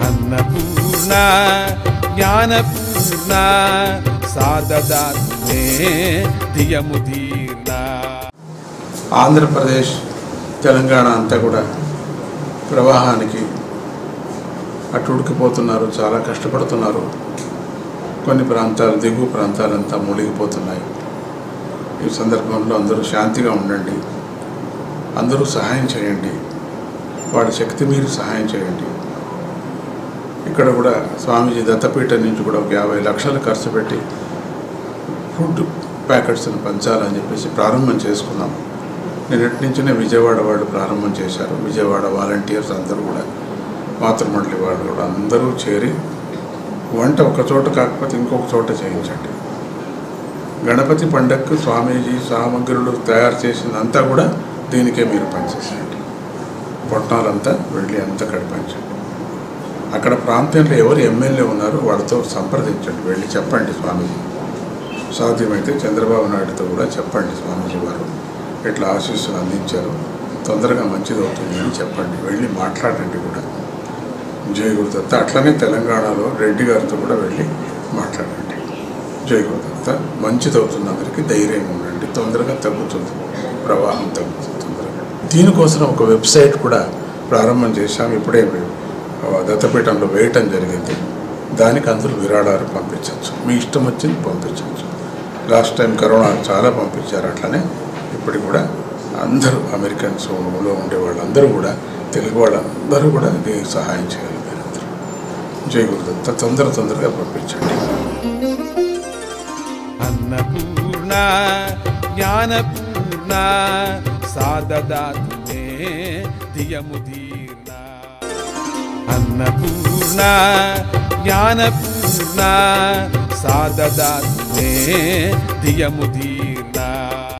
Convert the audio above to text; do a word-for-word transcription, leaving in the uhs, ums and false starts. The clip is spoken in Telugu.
అన్నపూర్ణ జ్ఞానపూర్ణ సాదదాత్మే ధియముదీర్ణ. ఆంధ్రప్రదేశ్ తెలంగాణ అంతా కూడా ప్రవాహానికి అటు ఉడికిపోతున్నారు, చాలా కష్టపడుతున్నారు. కొన్ని ప్రాంతాలు దిగువ ప్రాంతాలంతా మునిగిపోతున్నాయి. ఈ సందర్భంలో అందరూ శాంతిగా ఉండండి, అందరూ సహాయం చేయండి, వాడి శక్తి మీరు సహాయం చేయండి. ఇక్కడ కూడా స్వామీజీ దత్తపీఠం నుంచి కూడా ఒక యాభై లక్షలు ఖర్చు పెట్టి ఫుడ్ ప్యాకెట్స్ని పంచాలని చెప్పేసి ప్రారంభం చేసుకున్నాం. నిన్నటి నుంచినే విజయవాడ వాళ్ళు ప్రారంభం చేశారు. విజయవాడ వాలంటీర్స్ అందరూ కూడా, మాతృమండలి వాళ్ళు కూడా అందరూ చేరి వంట ఒక చోట కాకపోతే ఇంకొక చోట చేయించండి. గణపతి పండగకు స్వామీజీ సామగ్రులు తయారు చేసిందంతా కూడా దీనికే మీరు పనిచేసేయండి. పొట్టాలంతా వెళ్ళి అంతా అక్కడ పంచండి. అక్కడ ప్రాంతంలో ఎవరు ఎమ్మెల్యే ఉన్నారో వాళ్ళతో సంప్రదించండి, వెళ్ళి చెప్పండి స్వామీజీ. సాధ్యమైతే చంద్రబాబు నాయుడుతో కూడా చెప్పండి, స్వామీజీ వారు ఇట్లా ఆశీస్సులు అందించారు, తొందరగా మంచిది అవుతుంది అని చెప్పండి, వెళ్ళి మాట్లాడండి కూడా. జై గురుదత్త. అట్లనే తెలంగాణలో రెడ్డి గారితో కూడా వెళ్ళి మాట్లాడండి. జై గురుదత్త. మంచిది అవుతుంది, అందరికీ ధైర్యంగా ఉండండి, తొందరగా తగ్గుతుంది, ప్రవాహం తగ్గుతుంది తొందరగా. దీనికోసం ఒక వెబ్సైట్ కూడా ప్రారంభం చేశాం. ఇప్పుడే దత్తపీఠంలో వేయటం జరిగింది. దానికి అందరూ విరాళాలు పంపించవచ్చు, మీ ఇష్టం వచ్చింది పంపించవచ్చు. లాస్ట్ టైం కరోనా చాలా పంపించారు, అట్లనే ఇప్పటికి కూడా అందరూ అమెరికన్స్లో ఉండే వాళ్ళందరూ కూడా, తెలుగు వాళ్ళందరూ కూడా దీనికి సహాయం చేయాలి మీరందరూ. జై గురుదత్త. తొందర తొందరగా పంపించండి. అన్నపూర్ణ జ్ఞానపూర్ణ సాదదాత్మే ధియముదీర్ణ. అన్నపూర్ణ జ్ఞానపూర్ణ సాదదాత్మే ధియముదీర్ణ.